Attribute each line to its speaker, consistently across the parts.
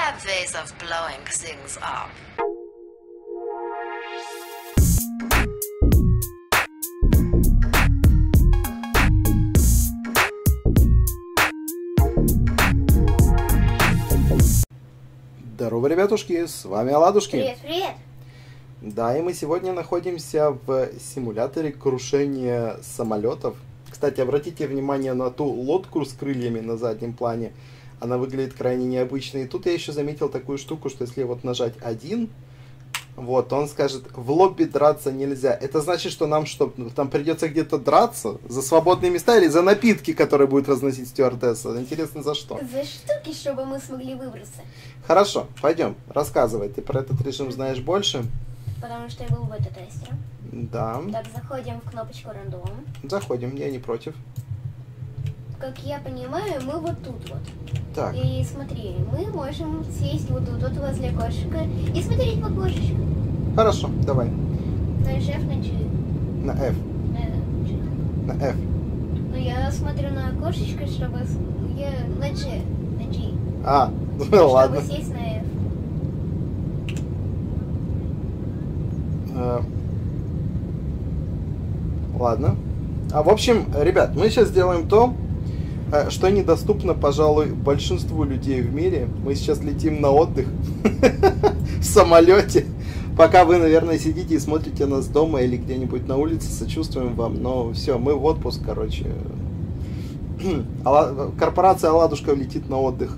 Speaker 1: have ways of blowing things up.
Speaker 2: Здорово, ребятушки, с вами Оладушки.
Speaker 3: Привет, привет!
Speaker 2: Да, и мы сегодня находимся в симуляторе крушения самолетов. Кстати, обратите внимание на ту лодку с крыльями на заднем плане. Она выглядит крайне необычно. И тут я еще заметил такую штуку, что если вот нажать 1, вот, он скажет, в лобби драться нельзя. Это значит, что нам что, там придется где-то драться? За свободные места или за напитки, которые будет разносить стюардесса? Интересно, за что?
Speaker 3: За штуки, чтобы мы смогли выбраться.
Speaker 2: Хорошо, пойдем, рассказывай. Ты про этот режим знаешь больше?
Speaker 3: Потому что я был бета-тестером.
Speaker 2: Да.
Speaker 3: Так, заходим в кнопочку рандом.
Speaker 2: Заходим, я не против.
Speaker 3: Как я понимаю, мы вот тут вот.
Speaker 2: Так.
Speaker 3: И смотри, мы можем сесть вот тут вот возле окошечка и смотреть в окошечко.
Speaker 2: Хорошо, давай.
Speaker 3: На F, на G.
Speaker 2: На F.
Speaker 3: На G.
Speaker 2: На F.
Speaker 3: Ну я смотрю на окошечко, чтобы... Я на G. На G.
Speaker 2: А, ну ладно.
Speaker 3: Чтобы сесть на F.
Speaker 2: Ладно. В общем, ребят, мы сейчас сделаем то, что недоступно, пожалуй, большинству людей в мире. Мы сейчас летим на отдых в самолете. Пока вы, наверное, сидите и смотрите нас дома или где-нибудь на улице, сочувствуем вам. Но все, мы в отпуск, короче. Корпорация Оладушка летит на отдых.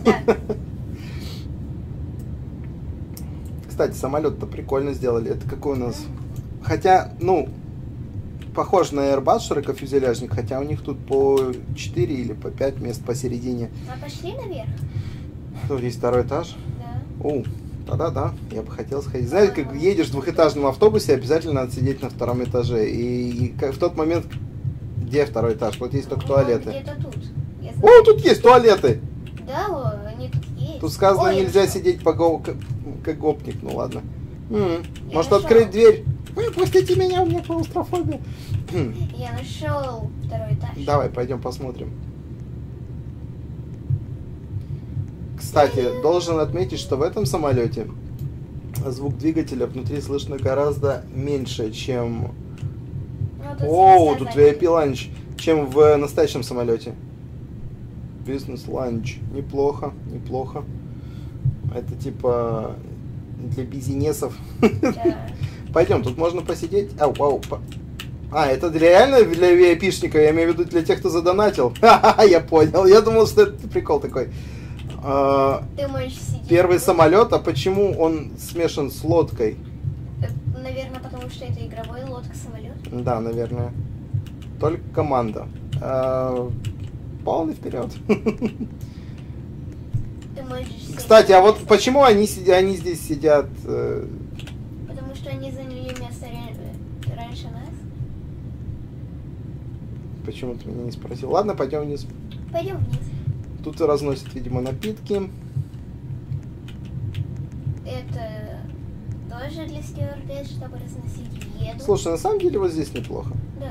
Speaker 2: Кстати, самолет-то прикольно сделали. Это какой у нас? Хотя, ну, похож на Airbus широкофюзеляжник, хотя у них тут по 4 или по 5 мест посередине.
Speaker 3: А пошли наверх?
Speaker 2: Тут есть второй этаж.
Speaker 3: Да.
Speaker 2: Тогда да, я бы хотел сходить. Знаете, как едешь в двухэтажном автобусе, обязательно надо сидеть на втором этаже. И в тот момент, где второй этаж? Вот есть только туалеты.
Speaker 3: Где-то тут.
Speaker 2: О, тут есть туалеты!
Speaker 3: Да, они тут есть.
Speaker 2: Тут сказано,
Speaker 3: Ой,
Speaker 2: нельзя
Speaker 3: нашел.
Speaker 2: сидеть как гопник. Ну ладно. Может
Speaker 3: нашел.
Speaker 2: открыть дверь? Выпустите меня, у меня клаустрофобия.
Speaker 3: Я нашел второй этаж.
Speaker 2: Давай, пойдем посмотрим. Кстати, должен отметить, что в этом самолете звук двигателя внутри слышно гораздо меньше, чем...
Speaker 3: Ну,
Speaker 2: тут VIP ланч, чем в настоящем самолете. Бизнес-ланч. Неплохо, неплохо. Это типа для бизнесов.
Speaker 3: Да.
Speaker 2: Пойдем, тут можно посидеть. Это реально для VIP-шников? Я имею в виду для тех, кто задонатил. Я понял. Я думал, что это прикол такой.
Speaker 3: Ты можешь сидеть.
Speaker 2: Первый самолет, а почему он смешан с лодкой?
Speaker 3: Наверное, потому что это игровой лодка-самолет.
Speaker 2: Да, наверное. Только команда. Полный вперед.
Speaker 3: Ты можешь сесть.
Speaker 2: Кстати, а вот почему они здесь сидят?
Speaker 3: Потому что они заняли место раньше нас.
Speaker 2: Почему ты меня не спросил? Ладно, пойдем вниз.
Speaker 3: Пойдем вниз.
Speaker 2: Тут разносят, видимо, напитки.
Speaker 3: Это тоже для стюардесс, чтобы разносить еду.
Speaker 2: Слушай, на самом деле вот здесь неплохо.
Speaker 3: Да.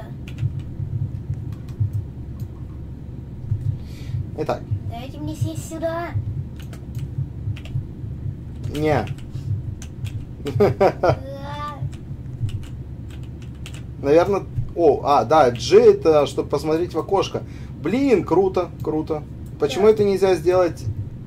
Speaker 2: Итак.
Speaker 3: Дайте мне сесть сюда.
Speaker 2: Не.
Speaker 3: Да.
Speaker 2: Наверное... да, G это, чтобы посмотреть в окошко. Блин, круто, круто. Почему
Speaker 3: Да.
Speaker 2: это нельзя сделать?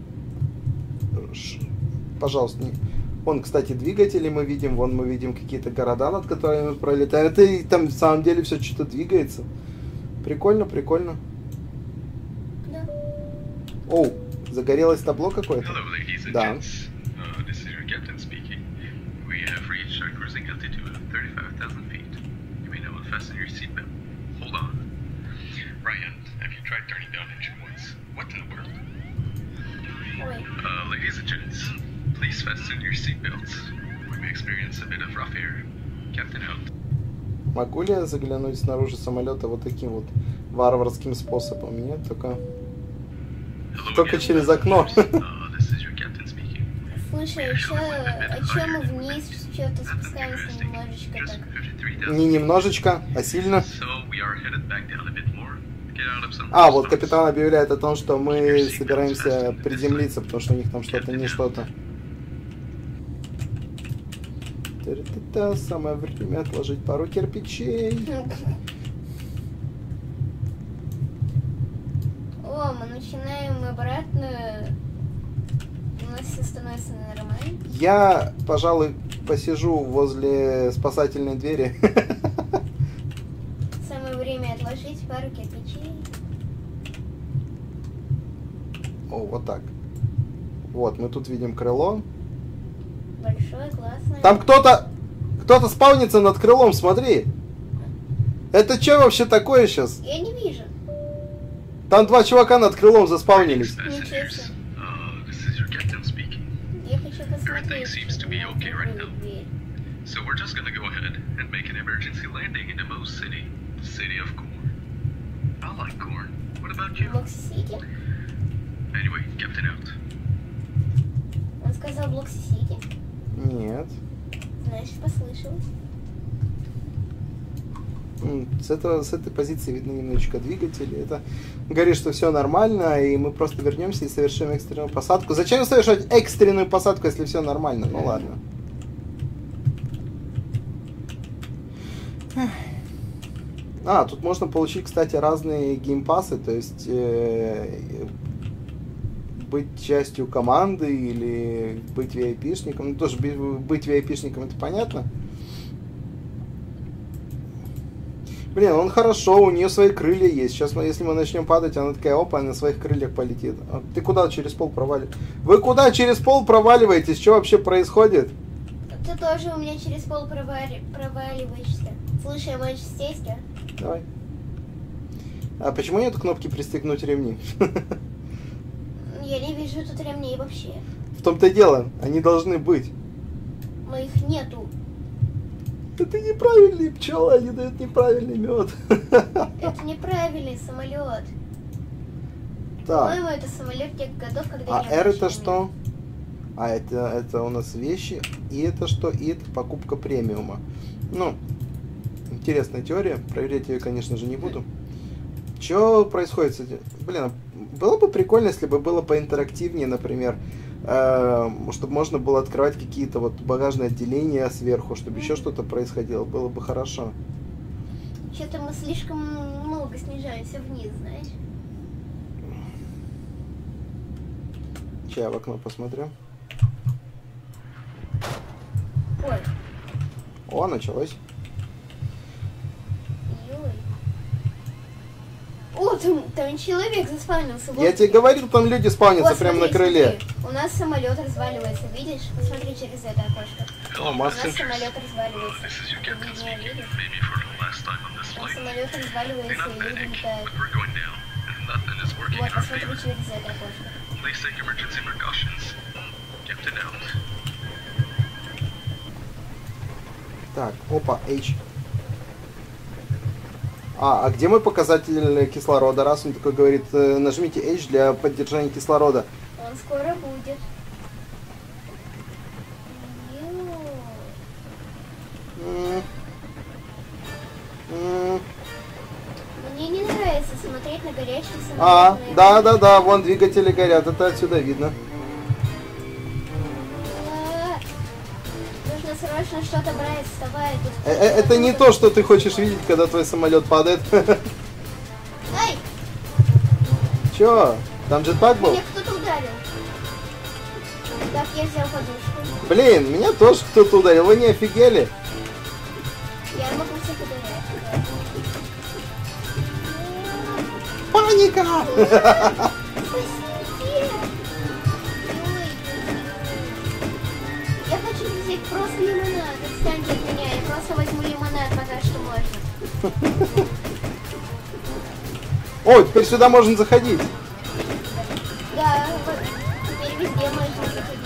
Speaker 2: Пожалуйста. Вон, кстати, двигатели мы видим. Вон мы видим какие-то города, над которыми мы пролетаем. Это и там, на самом деле, все что-то двигается. Прикольно, прикольно.
Speaker 3: Да.
Speaker 2: Загорелось табло какое-то?
Speaker 4: Hello, ladies and
Speaker 2: Да.
Speaker 4: gents. This is your captain speaking. We have reached our cruising altitude of 35,000 feet. You may now unfasten your seatbelt. Hold on. Ryan, have you tried turning down engine once? What in the world?
Speaker 3: Ой.
Speaker 4: Ladies and gents, please fasten your seatbelts. We may experience a bit of rough air. Captain out.
Speaker 2: Могу ли я заглянуть снаружи самолета вот таким вот варварским способом? Нет, только
Speaker 4: Hello
Speaker 2: через
Speaker 4: again.
Speaker 2: окно.
Speaker 4: This is your captain speaking.
Speaker 3: Слушай, а чё мы вниз что-то спускаемся немножечко
Speaker 4: Just
Speaker 3: так?
Speaker 4: 53,000.
Speaker 2: Не немножечко, а сильно.
Speaker 4: So we are headed back down a bit more. Get out of some
Speaker 2: А, вот
Speaker 4: spots.
Speaker 2: капитан объявляет о том, что мы собираемся приземлиться, потому что у них там что-то не что-то. Та-та-та, самое время отложить пару кирпичей.
Speaker 3: О, мы начинаем обратно. У нас все становится нормально.
Speaker 2: Я, пожалуй, посижу возле спасательной двери.
Speaker 3: Самое время отложить пару кирпичей.
Speaker 2: О, вот так. Вот, мы тут видим крыло.
Speaker 3: Большое, классное.
Speaker 2: Там кто-то спавнится над крылом, смотри. Это что вообще такое сейчас?
Speaker 3: Я не вижу.
Speaker 2: Там два чувака над крылом заспавнились.
Speaker 4: Passengers, this is your captain speaking.
Speaker 3: Я хочу посмотреть.
Speaker 4: Everything seems to be okay right now.
Speaker 3: Дверь.
Speaker 4: So we're just gonna go ahead and make an emergency landing in the Moose City, the city of corn. I like corn. What about you?
Speaker 3: Блокси-Сити?
Speaker 4: Anyway, Captain out.
Speaker 3: Он сказал Блокси-Сити.
Speaker 2: Нет.
Speaker 3: Значит, послышалось.
Speaker 2: С этой позиции видно немножечко двигатели. Это говорит, что все нормально, и мы просто вернемся и совершим экстренную посадку. Зачем совершать экстренную посадку, если все нормально? Ну ладно. А, тут можно получить, кстати, разные геймпасы, то есть быть частью команды или быть VIP-шником. Ну, тоже быть VIP-шником, это понятно. Блин, он хорошо, у нее свои крылья есть. Сейчас, если мы начнем падать, она такая, опа, на своих крыльях полетит. А ты куда через пол проваливаешь? Вы куда через пол проваливаетесь? Что вообще происходит?
Speaker 3: Ты тоже у меня через пол проваливаешься. Слушай, а можешь сесть, а?
Speaker 2: Давай. А почему нет кнопки «Пристегнуть ремни»?
Speaker 3: Я не вижу тут ремней вообще.
Speaker 2: В том-то и дело, они должны быть.
Speaker 3: Но их нету.
Speaker 2: Это неправильные пчелы, они дают неправильный мед.
Speaker 3: Это неправильный самолет.
Speaker 2: Так,
Speaker 3: По-моему, это самолет тех годов, когда
Speaker 2: а
Speaker 3: не
Speaker 2: R
Speaker 3: было
Speaker 2: это
Speaker 3: ремней.
Speaker 2: что? А это у нас вещи. И это что? И это покупка премиума. Ну, интересная теория. Проверять ее, конечно же, не буду. Что происходит с этим? Блин, было бы прикольно, если бы было поинтерактивнее, например, чтобы можно было открывать какие-то вот багажные отделения сверху, чтобы еще что-то происходило. Было бы хорошо.
Speaker 3: Что-то мы слишком много снижаемся вниз, знаешь?
Speaker 2: Сейчас я в окно посмотрю.
Speaker 3: Ой,
Speaker 2: О, началось.
Speaker 3: ой. О, там человек заспавнился.
Speaker 2: Я тебе говорил, там люди спавнятся
Speaker 3: Вот,
Speaker 2: прямо на
Speaker 3: смотри,
Speaker 2: крыле.
Speaker 3: смотри. У нас самолет разваливается, видишь? Посмотри через это окошко.
Speaker 2: О,
Speaker 3: У нас
Speaker 2: маски.
Speaker 3: самолет разваливается.
Speaker 4: This is your
Speaker 3: Ты
Speaker 4: captain
Speaker 3: меня
Speaker 4: speaking.
Speaker 3: видишь?
Speaker 4: Maybe for the last time on this
Speaker 3: Там
Speaker 4: flight.
Speaker 3: самолет
Speaker 4: Do
Speaker 3: разваливается,
Speaker 4: not
Speaker 3: и люди
Speaker 4: panic,
Speaker 3: летают.
Speaker 4: but we're going down, and nothing is working
Speaker 3: Вот,
Speaker 4: in our
Speaker 3: посмотри
Speaker 4: favor.
Speaker 3: через это окошко.
Speaker 4: Please take emergency precautions. Captain out.
Speaker 2: Так, опа, H. А где мой показатель кислорода? Раз он такой говорит, нажмите H для поддержания кислорода.
Speaker 3: Он скоро будет.
Speaker 2: М. М.
Speaker 3: Мне не нравится смотреть на горящий самолет.
Speaker 2: Да, вон двигатели горят, это отсюда видно.
Speaker 3: Нужно срочно что-то брать, вставай. Тут
Speaker 2: Это не то, что ты хочешь видеть, когда твой самолет падает.
Speaker 3: Ай,
Speaker 2: Чё? Там джетпак был?
Speaker 3: меня кто-то ударил. Так, я взял подушку.
Speaker 2: Блин, меня тоже кто-то ударил, вы не офигели?
Speaker 3: Я могу всех ударять.
Speaker 2: Паника!
Speaker 3: Спасите! Ой. Я хочу взять просто лимонад. Отстаньте от меня. Я просто возьму лимонад, пока что можно.
Speaker 2: О, теперь сюда можно заходить.
Speaker 3: Да, вот теперь везде можно заходить.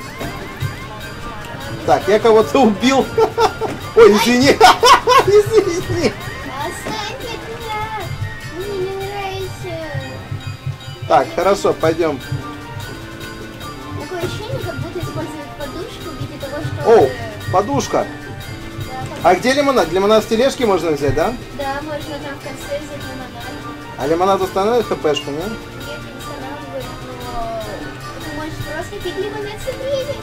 Speaker 2: Так, я кого-то убил. Ой, извини. Извини.
Speaker 3: Отстаньте от меня! Мне не нравится.
Speaker 2: Так, хорошо, пойдем.
Speaker 3: Такое ощущение, как будто используют подушку в виде того, что...
Speaker 2: О, подушка.
Speaker 3: Да,
Speaker 2: А где лимонад? Лимонад в тележке можно взять, да?
Speaker 3: да, можно там в конце взять лимонад.
Speaker 2: А лимонад установит хпшку, не?
Speaker 3: Нет, не устанавливает, но ты можешь просто пить лимонад с двери.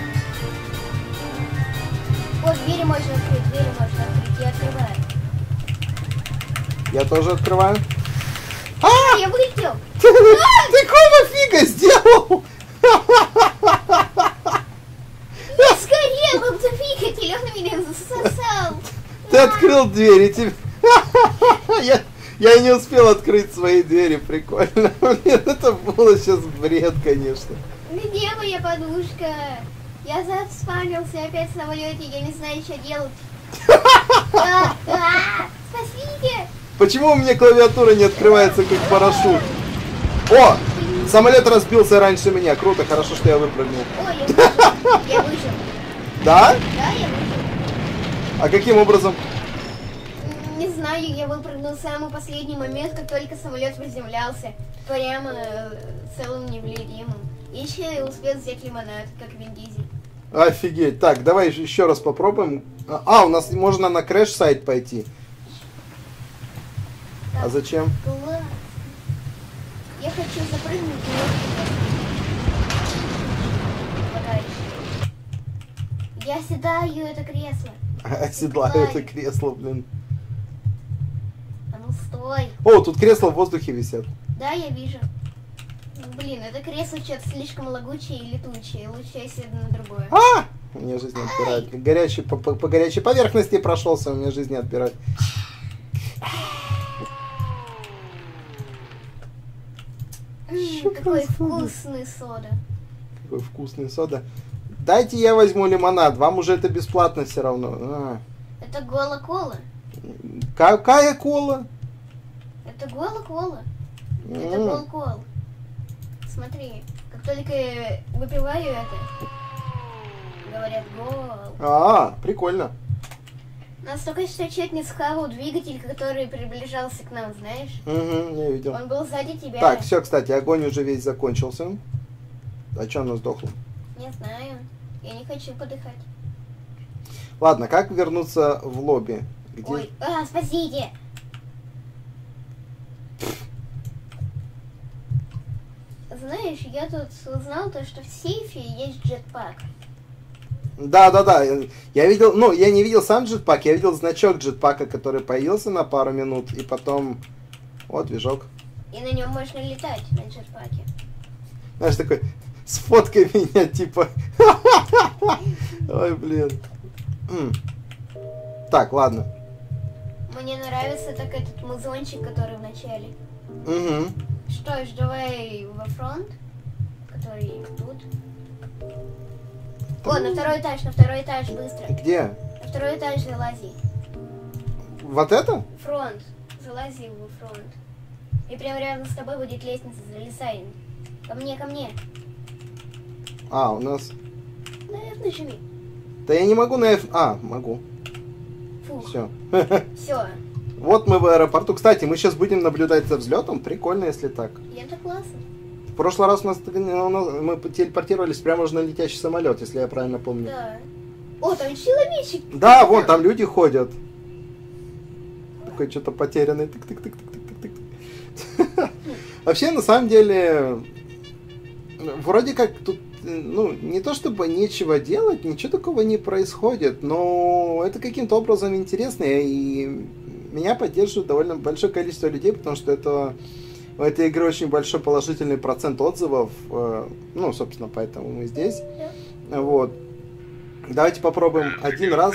Speaker 3: Вот, двери можно открыть, я открываю.
Speaker 2: Я тоже открываю.
Speaker 3: Я вылетел.
Speaker 2: Ты какого фига сделал?
Speaker 3: Я сгорел, как двигатель, он меня засосал.
Speaker 2: Ты открыл дверь и тебе... Я не успел открыть свои двери, прикольно. Блин, это было сейчас бред, конечно.
Speaker 3: Где моя подушка? Я заспавнился опять в самолете, я не знаю, что делать. Спасите!
Speaker 2: Почему у меня клавиатура не открывается как парашют? О! Самолет разбился раньше меня. Круто, хорошо, что я выпрыгнул.
Speaker 3: Ой, я выжил. Я выжил.
Speaker 2: Да?
Speaker 3: Да, я выжил.
Speaker 2: А каким образом?
Speaker 3: Не знаю, я выпрыгнул в самый последний момент, как только самолет приземлялся. Прямо целым невредимым. И еще я успел взять лимонад, как Вин Дизель.
Speaker 2: Офигеть. Так, давай еще раз попробуем. У нас можно на крэш-сайт пойти. А зачем?
Speaker 3: Класс. Я хочу запрыгнуть. Я седаю это кресло.
Speaker 2: Оседлаю это кресло, блин.
Speaker 3: А ну стой.
Speaker 2: О, тут кресла в воздухе висят.
Speaker 3: Да, я вижу. Блин, это кресло что-то слишком лагучее и летучее. Лучше я сяду на другое.
Speaker 2: У меня жизнь отбирает. Горячий, по горячей поверхности прошелся, у меня жизнь не отбирает.
Speaker 3: Какой вкусный сода.
Speaker 2: Какой вкусный сода. Дайте я возьму лимонад, вам уже это бесплатно все равно.
Speaker 3: Это гола-кола.
Speaker 2: Какая кола?
Speaker 3: Это гола-кола. Это гол-кол. Смотри, как только выпиваю это, говорят гол.
Speaker 2: Прикольно.
Speaker 3: Нас только что чуть не схавал двигатель, который приближался к нам, знаешь?
Speaker 2: Я видел.
Speaker 3: Он был сзади тебя.
Speaker 2: Так, все, кстати, огонь уже весь закончился. А что оно сдохло?
Speaker 3: Не знаю. Я не хочу подыхать.
Speaker 2: Ладно, как вернуться в лобби? Где?
Speaker 3: Ой, спасите! Знаешь, я тут узнал то, что в сейфе есть джетпак.
Speaker 2: Да. Я видел, я не видел сам джетпак, я видел значок джетпака, который появился на пару минут, и потом... Вот, движок.
Speaker 3: И на нем можно летать, на джетпаке.
Speaker 2: Знаешь, такой, сфоткай меня, типа. Ой, блин. Так, ладно.
Speaker 3: Мне нравится так этот музончик, который в начале.
Speaker 2: Угу.
Speaker 3: Что ж, давай во фронт, который тут. О, на второй этаж, быстро.
Speaker 2: Где?
Speaker 3: На второй этаж залази.
Speaker 2: Вот это?
Speaker 3: Фронт. Залази во фронт. И прямо рядом с тобой будет лестница, залезай. Ко мне.
Speaker 2: У нас...
Speaker 3: На F нажми.
Speaker 2: Да я не могу на F... могу.
Speaker 3: Фух.
Speaker 2: Все.
Speaker 3: Все.
Speaker 2: Вот мы в аэропорту. Кстати, мы сейчас будем наблюдать за взлетом. Прикольно, если так.
Speaker 3: И это классно.
Speaker 2: В прошлый раз мы телепортировались прямо же на летящий самолет, если я правильно помню.
Speaker 3: Да. О, там человечек.
Speaker 2: Да, вон там люди ходят. Такой что-то потерянный. Тык-тык-тык-тык-тык-тык. Вообще, на самом деле, вроде как тут, не то чтобы нечего делать, ничего такого не происходит, но это каким-то образом интересно, и меня поддерживает довольно большое количество людей, потому что у этой игры очень большой положительный процент отзывов, собственно, поэтому мы здесь. Вот. Давайте попробуем один раз.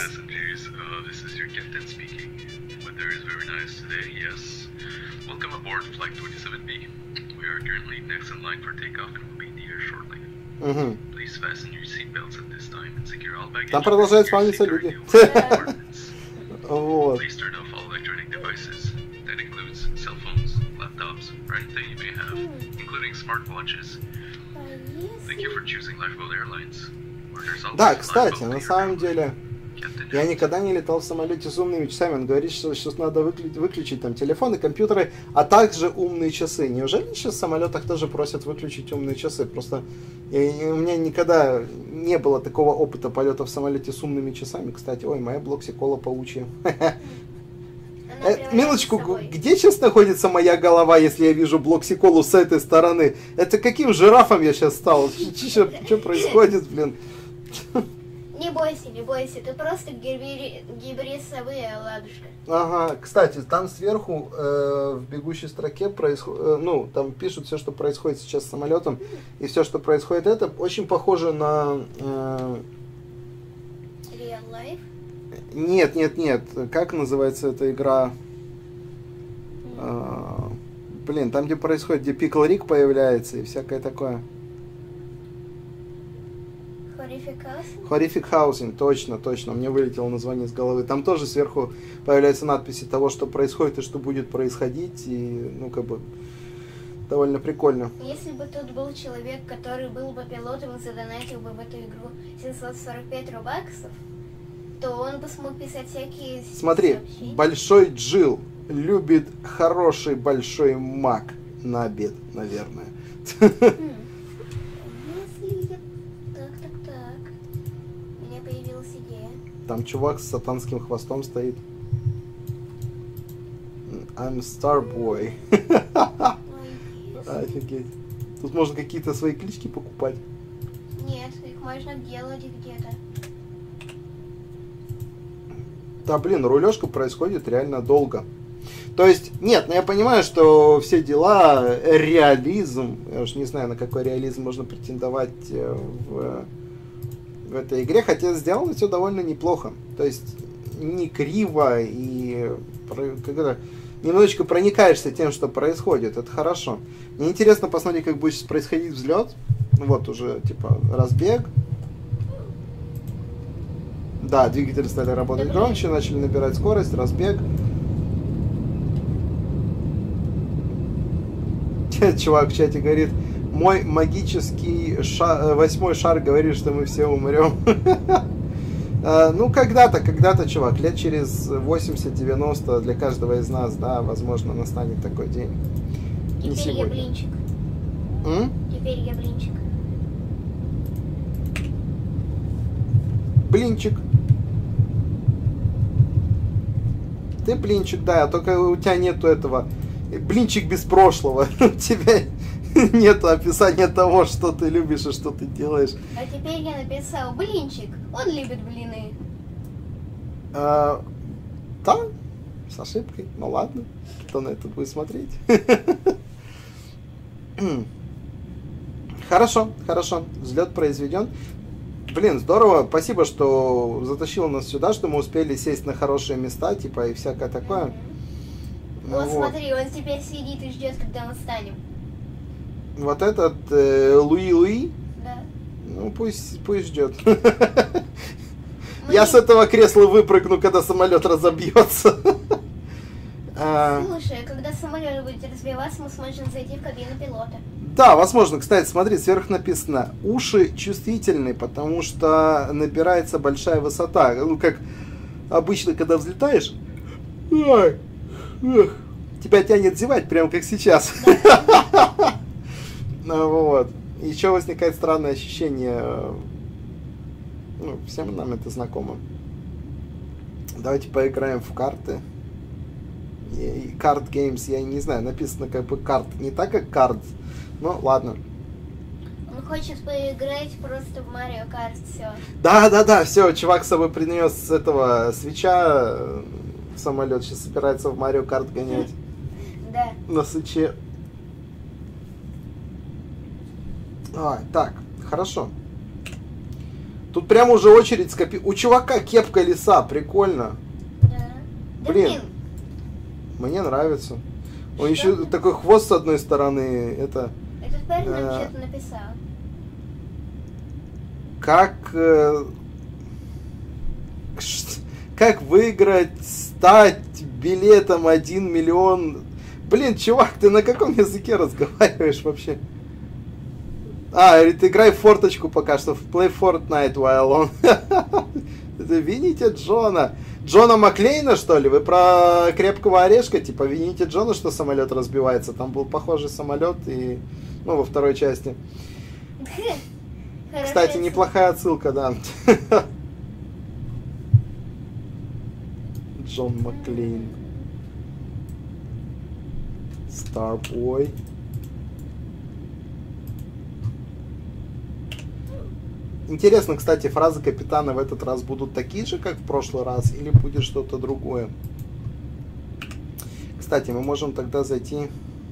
Speaker 2: Угу. Там продолжают спавниться люди. Вот. Да, кстати, на самом деле, я никогда не летал в самолете с умными часами. Он говорит, что сейчас надо выключить там телефоны, компьютеры, а также умные часы. Неужели сейчас в самолетах тоже просят выключить умные часы? Просто у меня никогда не было такого опыта полета в самолете с умными часами. Кстати, ой, моя блоксикола паучья.
Speaker 3: приводить
Speaker 2: Минуточку,
Speaker 3: с собой.
Speaker 2: где сейчас находится моя голова, если я вижу Блоксиколу с этой стороны? Это каким жирафом я сейчас стал? Что происходит, блин?
Speaker 3: Не бойся, ты просто гибрид совы и оладушка.
Speaker 2: Ага, кстати, там сверху в бегущей строке происходит, ну, там пишут все, что происходит сейчас с самолетом, и все, что происходит, это очень похоже на...
Speaker 3: Real life?
Speaker 2: Нет, как называется эта игра? Блин, там, где происходит, где Пикл Рик появляется и всякое такое. Horrific Housing, точно, мне вылетело название с головы. Там тоже сверху появляются надписи того, что происходит и что будет происходить, и, ну, как бы, довольно прикольно.
Speaker 3: Если бы тут был человек, который был бы пилотом и задонатил бы в эту игру 745 рубаксов, то он бы смог писать всякие
Speaker 2: Смотри,
Speaker 3: сообщения.
Speaker 2: Большой Джилл любит хороший большой мак на обед, наверное.
Speaker 3: Если я... Так. У меня появилась идея.
Speaker 2: Там чувак с сатанским хвостом стоит. I'm Starboy. Офигеть. Тут можно какие-то свои клички покупать.
Speaker 3: Нет, их можно делать где-то.
Speaker 2: Да, блин, рулежка происходит реально долго. То есть, нет, ну я понимаю, что все дела, реализм, я уж не знаю, на какой реализм можно претендовать в этой игре, хотя сделано все довольно неплохо. То есть, не криво и когда немножечко проникаешься тем, что происходит, это хорошо. Мне интересно посмотреть, как будет происходить взлет. Вот уже, типа, разбег. Да, двигатели стали работать громче, начали набирать скорость, разбег. Чувак в чате говорит, мой магический 8-й шар говорит, что мы все умрем. Ну, когда-то, чувак, лет через 80-90 для каждого из нас, да, возможно, настанет такой день. Не
Speaker 3: Теперь я
Speaker 2: сегодня.
Speaker 3: блинчик. Теперь я блинчик.
Speaker 2: Блинчик. Ты блинчик, да, только у тебя нету этого. Блинчик без прошлого. У тебя нету описания того, что ты любишь и что ты делаешь.
Speaker 3: А теперь я написал блинчик. Он любит блины.
Speaker 2: Да, с ошибкой. Ну ладно, кто на это будет смотреть. Хорошо. Взлет произведен. Блин, здорово. Спасибо, что затащил нас сюда, что мы успели сесть на хорошие места, типа, и всякое такое.
Speaker 3: Вот смотри, он теперь сидит и ждет, когда мы встанем.
Speaker 2: Вот этот Луи.
Speaker 3: Да.
Speaker 2: Ну, пусть ждет. Я с этого кресла выпрыгну, когда самолет разобьется.
Speaker 3: Слушай, когда самолет будет разбиваться, мы сможем зайти в кабину пилота.
Speaker 2: Да, возможно. Кстати, смотри, сверху написано, уши чувствительны, потому что набирается большая высота. Ну, как обычно, когда взлетаешь, тебя тянет зевать, прям как сейчас. Вот. Еще возникает странное ощущение, ну, всем нам это знакомо. Давайте поиграем в карты. Card Games, я не знаю, написано как бы карт, не так как cards. Ну, ладно.
Speaker 3: Он хочет поиграть просто в Mario Kart, все.
Speaker 2: Да, все, чувак с собой принес с этого свеча в самолет, сейчас собирается в Mario Kart гонять.
Speaker 3: Да.
Speaker 2: На свече. Так, хорошо. Тут прямо уже очередь скопи... У чувака кепка лиса, прикольно.
Speaker 3: Да.
Speaker 2: Блин. Мне нравится. Он еще такой хвост с одной стороны, это...
Speaker 3: Этот парень нам что-то написал.
Speaker 2: Как выиграть, стать билетом 1 миллион... Блин, чувак, ты на каком языке разговариваешь вообще? Говорит, играй в форточку пока что. Play Fortnite while on. Вините Джона. Джона Маклейна, что ли? Вы про крепкого орешка? Типа, вините Джона, что самолет разбивается. Там был похожий самолет и... Ну, во второй части. Кстати, неплохая отсылка, да. Джон Маклейн. Starboy. Интересно, кстати, фразы капитана в этот раз будут такие же, как в прошлый раз, или будет что-то другое? Кстати, мы можем тогда зайти...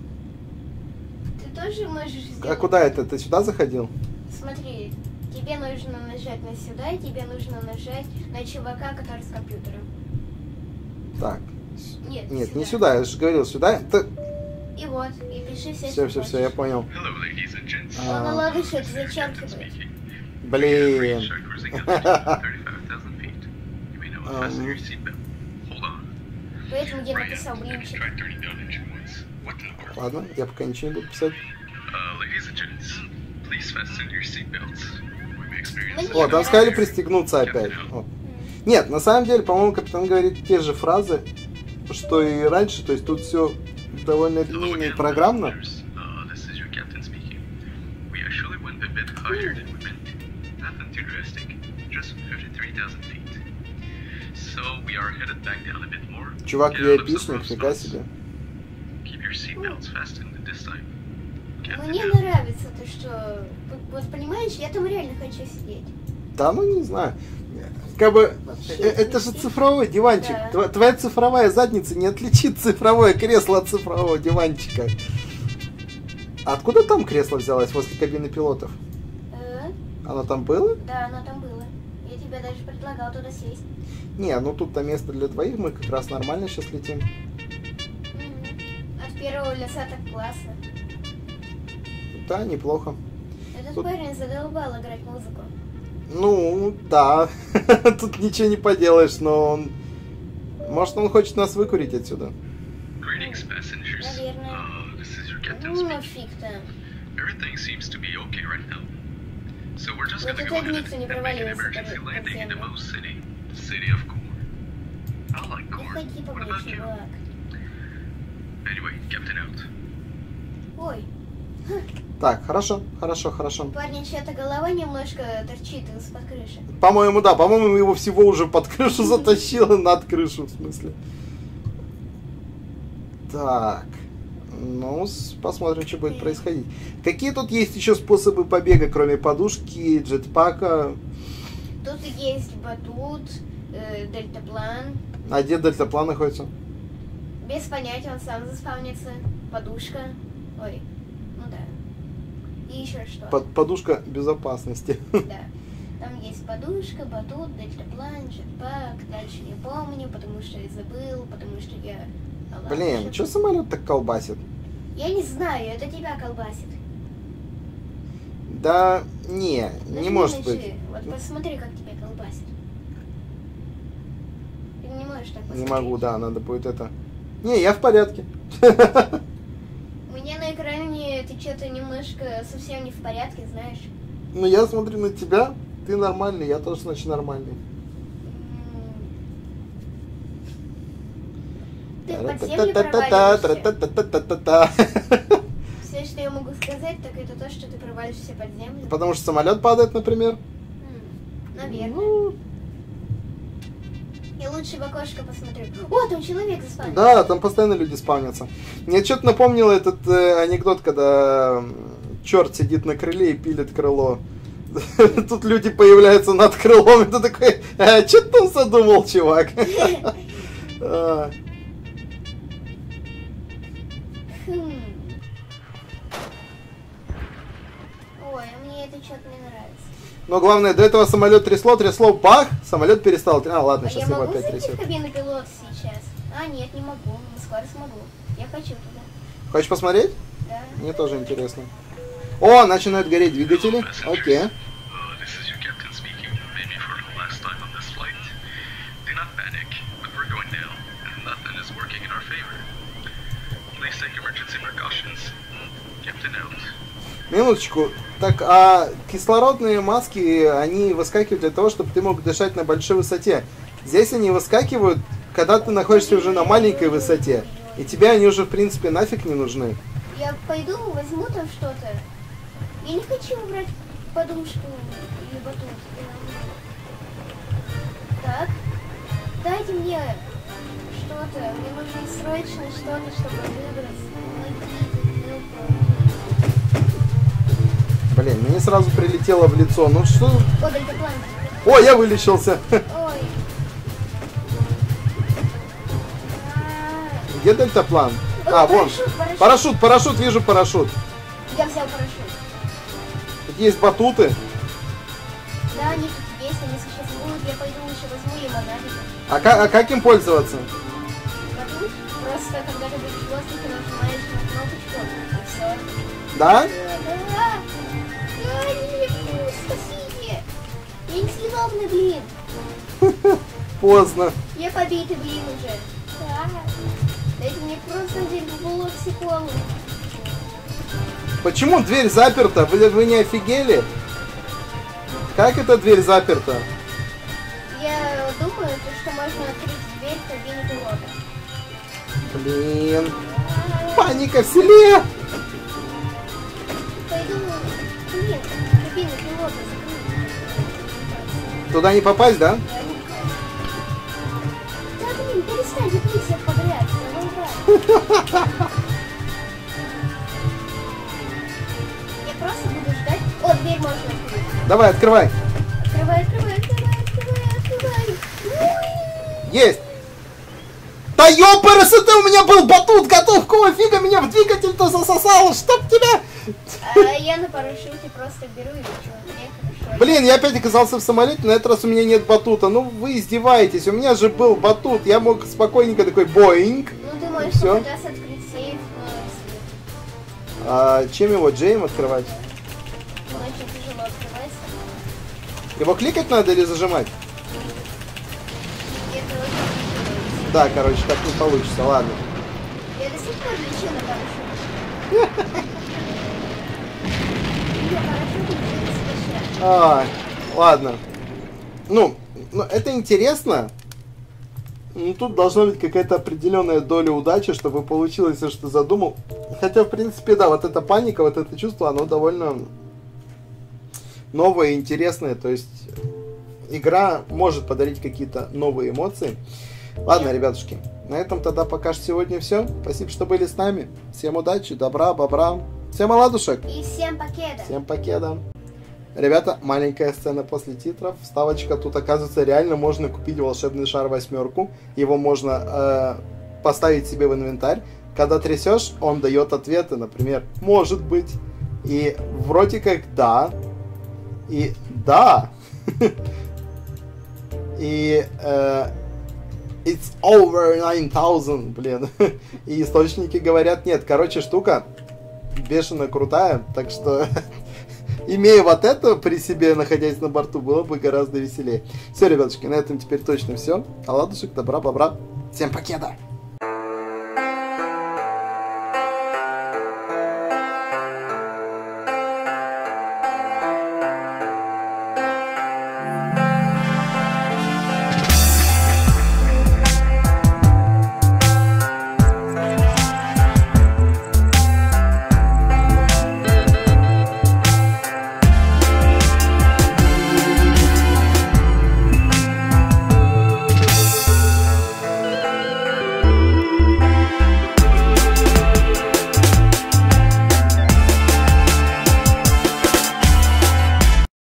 Speaker 3: Ты тоже можешь сделать...
Speaker 2: А куда это? Ты сюда заходил?
Speaker 3: Смотри, тебе нужно нажать на сюда, и тебе нужно нажать на чувака, который с компьютером.
Speaker 2: Так.
Speaker 3: Нет,
Speaker 2: Нет, не сюда, я же говорил, сюда.
Speaker 3: И вот, и пиши все,
Speaker 2: Все,
Speaker 3: что
Speaker 2: все, я
Speaker 3: хочешь.
Speaker 2: понял.
Speaker 4: Hello, ladies and gents.
Speaker 3: Он наладыш это зачеркивает.
Speaker 4: Speaking.
Speaker 2: Блин.
Speaker 4: Shark cruising altitude 35,000 feet. You may now fasten your seatbelt. Hold on.
Speaker 3: Поэтому я
Speaker 4: Ryan,
Speaker 3: написал
Speaker 4: have you
Speaker 3: блинчик.
Speaker 4: tried turning down engine once? What didn't work?
Speaker 2: Ладно, я пока ничего не буду писать.
Speaker 4: Ladies and gents, please fasten your seatbelts. We may experience
Speaker 2: О, там сказали пристегнуться опять. О. Нет, на самом деле, по-моему, капитан говорит те же фразы, что и раньше, то есть тут все довольно линейно и программно.
Speaker 4: This is your captain speaking. We actually went a bit higher than we meant. Nothing too drastic. Just 53,000 feet. So we are headed back down a bit more.
Speaker 2: Чувак
Speaker 4: Get out of some
Speaker 2: VIP-шник,
Speaker 4: rough
Speaker 2: фига
Speaker 4: spots.
Speaker 2: себе.
Speaker 4: Keep your seatbelts fastened this time.
Speaker 3: Мне нравится то, что... Вот понимаешь, я там реально хочу сидеть.
Speaker 2: Да, ну не знаю. Как бы, это же цифровой диванчик.
Speaker 3: Да.
Speaker 2: Твоя цифровая задница не отличит цифровое кресло от цифрового диванчика. А откуда там кресло взялось возле кабины пилотов? Оно там было?
Speaker 3: Да, оно там было. Я тебе даже предлагал туда сесть.
Speaker 2: Не, ну тут-то место для двоих, мы как раз нормально сейчас летим.
Speaker 3: От первого лица так классно.
Speaker 2: Да, неплохо.
Speaker 3: Этот
Speaker 2: Тут-
Speaker 3: парень задолбал играть музыку.
Speaker 2: Ну, да. Тут ничего не поделаешь, но он... Может, он хочет нас выкурить отсюда.
Speaker 4: Greetings, passengers.
Speaker 3: Наверное.
Speaker 4: This is your captain
Speaker 3: Ну,
Speaker 4: speaking.
Speaker 3: фиг там.
Speaker 4: Everything seems to be okay right now. So we're just
Speaker 3: Вот
Speaker 4: gonna
Speaker 3: это
Speaker 4: go ahead
Speaker 3: никто не
Speaker 4: and make an
Speaker 3: проваливался
Speaker 4: emergency
Speaker 3: под
Speaker 4: landing in the
Speaker 3: землю.
Speaker 4: Moose City, the city of corn. I like
Speaker 3: Ну,
Speaker 4: corn.
Speaker 3: ходи
Speaker 4: What
Speaker 3: побольше,
Speaker 4: about you?
Speaker 3: чувак.
Speaker 4: Anyway, Captain out.
Speaker 3: Ой,
Speaker 2: Так, хорошо, хорошо, хорошо.
Speaker 3: у парня чья-то голова немножко торчит из-под крыши.
Speaker 2: По-моему, да, по-моему, его всего уже под крышу затащило, над крышу, в смысле. Так, ну, посмотрим, что будет происходить. Какие тут есть еще способы побега, кроме подушки, джетпака?
Speaker 3: Тут есть батут, дельтаплан.
Speaker 2: А где дельтаплан находится?
Speaker 3: Без понятия, он сам заспавнится. Подушка. Ой, ну да. И еще что.
Speaker 2: Подушка безопасности.
Speaker 3: Да. Там есть подушка, батут, дельтаплан, джетпак. Дальше не помню, потому что я забыл, потому что я...
Speaker 2: Блин, что самолет так колбасит?
Speaker 3: Я не знаю, это тебя колбасит.
Speaker 2: Да, не
Speaker 3: Нажми
Speaker 2: может
Speaker 3: на
Speaker 2: быть.
Speaker 3: G. Вот посмотри, как тебя колбасит. Ты не можешь так
Speaker 2: Не
Speaker 3: посмотреть.
Speaker 2: могу, да, надо будет это... Не, я в порядке.
Speaker 3: У меня на экране ты что-то немножко совсем не в порядке, знаешь.
Speaker 2: Ну, я смотрю на тебя, ты нормальный, я тоже, значит, нормальный.
Speaker 3: Ты в подземле проваливаешься. Все, что я могу сказать, так это то, что ты провалишься под землю.
Speaker 2: Потому что самолет падает, например.
Speaker 3: Наверное.
Speaker 2: Ну,
Speaker 3: Я лучше в окошко посмотрю. О, там человек заспал.
Speaker 2: да, там постоянно люди спавнятся. Мне что-то напомнило этот анекдот, когда черт сидит на крыле и пилит крыло. Тут люди появляются над крылом, и ты такой, что ты там задумал, чувак?
Speaker 3: Хм. Ой, а мне это что-то не нравится.
Speaker 2: Но главное, до этого самолет трясло, бах, самолет перестал. А, ладно,
Speaker 3: А
Speaker 2: сейчас
Speaker 3: я
Speaker 2: его
Speaker 3: могу
Speaker 2: опять
Speaker 3: зайти
Speaker 2: трясет.
Speaker 3: в кабину пилота сейчас? А, нет, не могу. Но скоро смогу. Я хочу туда.
Speaker 2: Хочешь посмотреть?
Speaker 3: Да.
Speaker 2: Мне тоже интересно. О, начинают гореть двигатели. Окей.
Speaker 4: This is your captain speaking. Maybe for the last time on this flight. Do not panic, but we're going down, and nothing is working in our favor. Please take emergency precautions. Captain out.
Speaker 2: Минуточку. Так, а кислородные маски, они выскакивают для того, чтобы ты мог дышать на большой высоте. Здесь они выскакивают, когда ты находишься уже на маленькой высоте. И тебе они уже, в принципе, нафиг не нужны.
Speaker 3: Я пойду, возьму там что-то. Я не хочу брать подушку или батут. Так, дайте мне что-то. что-то. Мне нужно срочно что-то, чтобы выбраться.
Speaker 2: Блин, мне сразу прилетело в лицо. Ну что?
Speaker 3: О, дельтаплан.
Speaker 2: О, я вылечился.
Speaker 3: Ой.
Speaker 2: Где дельтаплан?
Speaker 3: О,
Speaker 2: А, вон.
Speaker 3: парашют.
Speaker 2: Парашют, вижу парашют.
Speaker 3: Я взял парашют.
Speaker 2: Тут есть батуты.
Speaker 3: Да, они тут есть, они существуют. Я пойду лучше возьму лимонадик.
Speaker 2: А как им пользоваться?
Speaker 3: Батут? Просто когда ты будешь в воздухе, нажимаешь на кнопочку, и все.
Speaker 2: Да?
Speaker 3: Да, нет, спасите. Я несъедобный, блин.
Speaker 2: Поздно.
Speaker 3: Я побитый, блин, уже. Да. Дайте мне просто дверь в блоксиколу.
Speaker 2: Почему дверь заперта? Вы не офигели? Как эта дверь заперта?
Speaker 3: Я думаю, что можно открыть дверь в кабине пилота.
Speaker 2: Блин. Паника в селе.
Speaker 3: Пойду, блин, кабину пилота закрыть.
Speaker 2: Туда не попасть, да?
Speaker 3: Да, блин, перестань, ты всех подряд. Задолбай. Я просто буду ждать. О, дверь можно открыть.
Speaker 2: Давай, открывай.
Speaker 3: Открывай.
Speaker 2: Есть. Да ёпарасы, ты у меня был батут готов. Какого фига меня в двигатель-то засосало? Чтоб тебя...
Speaker 3: Я на парашюте просто беру и лечу. Мне хорошо.
Speaker 2: Блин, я опять оказался в самолете, на этот раз у меня нет батута. Ну вы издеваетесь, у меня же был батут. Я мог спокойненько такой боинг.
Speaker 3: Ну ты можешь
Speaker 2: Всё.
Speaker 3: попытаться открыть сейф,
Speaker 2: А чем его, Джейм, открывать?
Speaker 3: но очень тяжело открывается.
Speaker 2: Его кликать надо или зажимать?
Speaker 3: И это очень тяжело.
Speaker 2: Да, короче, так не получится, ладно.
Speaker 3: Я до сих пор лечу на парашюте. Я парашют лечу совершенно.
Speaker 2: Ладно. Ну, это интересно. Ну, тут должна быть какая-то определенная доля удачи, чтобы получилось все, что задумал. Хотя, в принципе, да, вот эта паника, вот это чувство, оно довольно новое и интересное. То есть, игра может подарить какие-то новые эмоции. Ладно, ребятушки, на этом тогда пока что сегодня все. Спасибо, что были с нами. Всем удачи, добра, бобра. Всем оладушек.
Speaker 3: И всем покеда.
Speaker 2: Всем покеда. Ребята, маленькая сцена после титров. Вставочка. Тут, оказывается, реально можно купить волшебный шар 8. Его можно поставить себе в инвентарь. Когда трясешь, он дает ответы. Например, может быть. И вроде как да. И да. И it's over 9000. Блин. И источники говорят нет. Короче, штука бешено крутая. Так что... Имея вот это при себе, находясь на борту, было бы гораздо веселее. Все, ребятушки, на этом теперь точно все. Оладушек, добра, бобра. Всем покеда!